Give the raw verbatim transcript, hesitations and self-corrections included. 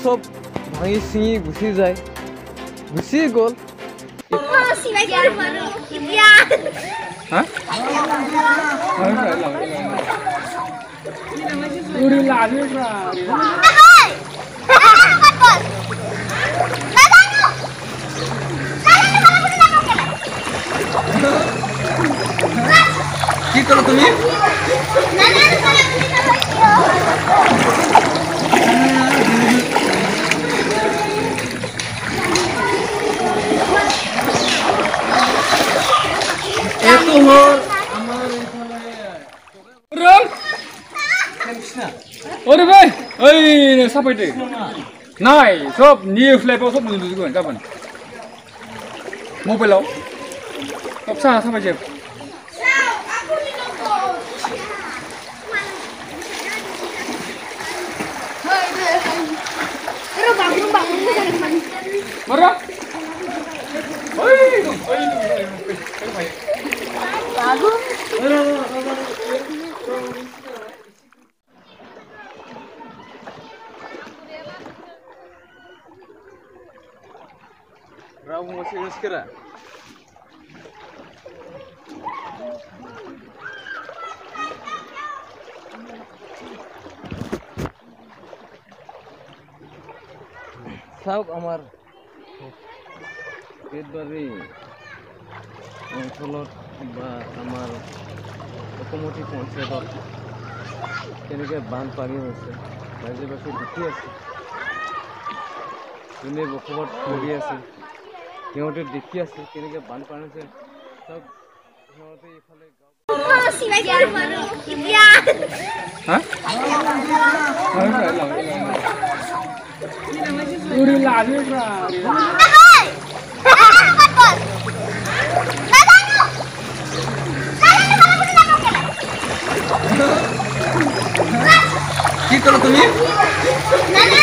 সব ভাঙি চিঙি গুচি যায় গুচি গ'ল কি ক'লা তুমি এতো হল আমার ওরে ভাই ওই সাপাইতে নাই সব নিয়ে ফ্লাইপাও সব নুজুগोन गाबोन मबाइलाव सब Saha सापाइजोब Mara? Oi, oi, oi. Bagu. Ramu masih sekarang. সব আমার পেটবাড়ি অঞ্চলত বা আমাৰ অসমতি পঞ্চায়তত কেনেকৈ বানপানী হৈছে ৰাজ্যবাসী দেখি আছে যোনে বসবাস কৰি আছে সিহঁতে দেখি আছে কেনেকৈ বানপানী হৈছে সব সিহঁতে এইফালে Uri lagi berani. Kita lo tuh